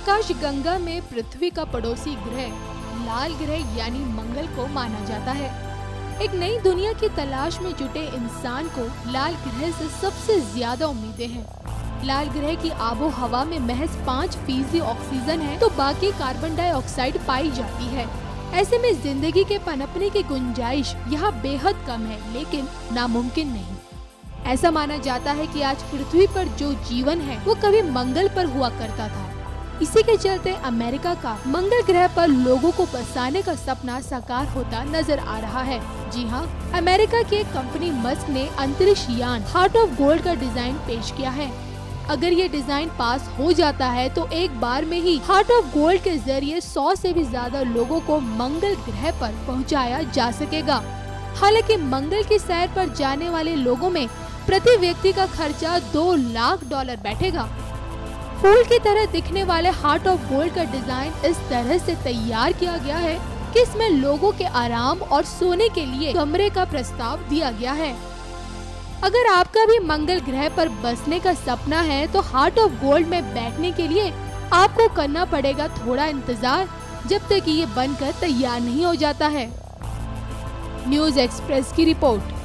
आकाश गंगा में पृथ्वी का पड़ोसी ग्रह लाल ग्रह यानी मंगल को माना जाता है। एक नई दुनिया की तलाश में जुटे इंसान को लाल ग्रह से सबसे ज्यादा उम्मीदें हैं। लाल ग्रह की आबो हवा में महज 5% ऑक्सीजन है तो बाकी कार्बन डाइऑक्साइड पाई जाती है। ऐसे में जिंदगी के पनपने की गुंजाइश यहाँ बेहद कम है, लेकिन नामुमकिन नहीं। ऐसा माना जाता है कि आज पृथ्वी पर जो जीवन है वो कभी मंगल पर हुआ करता था। इसी के चलते अमेरिका का मंगल ग्रह पर लोगों को बसाने का सपना साकार होता नजर आ रहा है। जी हाँ, अमेरिका की एक कंपनी मस्क ने अंतरिक्ष यान हार्ट ऑफ गोल्ड का डिजाइन पेश किया है। अगर ये डिजाइन पास हो जाता है तो एक बार में ही हार्ट ऑफ गोल्ड के जरिए 100 से भी ज्यादा लोगों को मंगल ग्रह पर पहुंचाया जा सकेगा। हालांकि मंगल की सैर पर जाने वाले लोगों में प्रति व्यक्ति का खर्चा $2 लाख बैठेगा। फूल की तरह दिखने वाले हार्ट ऑफ गोल्ड का डिजाइन इस तरह से तैयार किया गया है कि इसमें लोगों के आराम और सोने के लिए कमरे का प्रस्ताव दिया गया है। अगर आपका भी मंगल ग्रह पर बसने का सपना है तो हार्ट ऑफ गोल्ड में बैठने के लिए आपको करना पड़ेगा थोड़ा इंतजार, जब तक ये बनकर तैयार नहीं हो जाता है। न्यूज़ एक्सप्रेस की रिपोर्ट।